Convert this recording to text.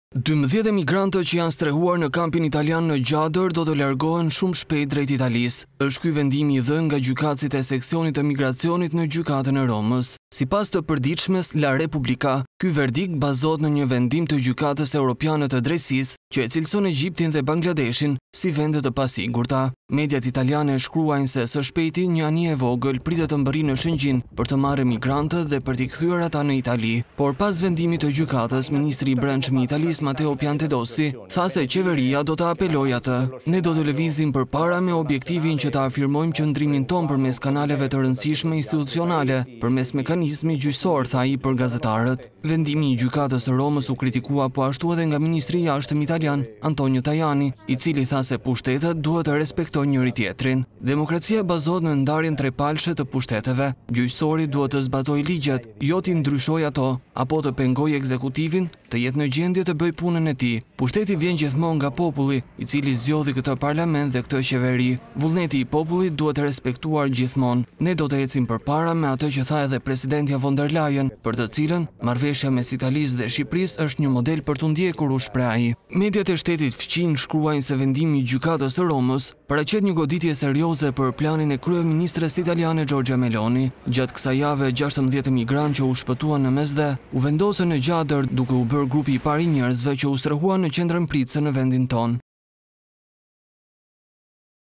12 emigrantët që janë strehuar në kampin italian në Gjadër do të largohen shumë shpejt drejt Italisë. Është ky vendimi i dhënë nga gjykatësit e seksionit të migracionit në gjykatën e Romës. Sipas të përditshmes La Repubblica, ky verdikt bazohet në një vendim të gjykatës europiane të drejtësisë që e cilëson Egjiptin dhe Bangladeshin si vende të pasigurta. Mediat italiane shkruajnë se së shpejti një anije e vogël pritet të mbërrijë në Shëngjin për të marrë emigrantët dhe për t'i kthyer ata në Itali. Por pas vendimit të gjykatës, ministri i brendshëm i Italisë Matteo Piantedosi tha se qeveria do të apelojë atë. Ne do të lëvizim përpara me objektivin që të afirmojmë qëndrimin ton përmes kanaleve të rëndësishme institucionale, përmes mekanizmi gjyqësor, tha ai për gazetarët. Vendimi i gjykatës së Romës u kritikua po ashtu edhe nga ministri i jashtëm italian Antonio Tajani, i cili tha se pushtetet duhet të respektojnë njëri tjetrin. Demokracia bazohet në ndarjen trepalshe të pushteteve. Gjyqësori duhet të zbatojë ligjet, jo t'i ndryshojë ato, apo të pengojë ekzekutivi të jetë në gjendje të bëjë punën e tij. Pushteti vjen gjithmonë nga populli, i cili zgjodhi këtë parlament dhe këtë qeveri. Vullneti i popullit duhet të respektuar gjithmonë. Ne do të ecim përpara me atë që tha edhe presidentja von der Leyen, për të cilën marrëveshja mes Italisë dhe Shqipërisë është një model për t'u ndjekur, u shpreh ai. Mediat e shtetit fqin shkruajnë se vendimi i gjykatës së Romës paraqet një goditje serioze për planin e kryeministres italiane Giorgia Meloni. Gjatë kësaj jave 16 emigrantë që u shpëtuan në Mesdhe u vendosën në Gjadër, duke u bërë grupi i parë i njerëzve që u strehuan në qendrën pritëse në vendin tonë.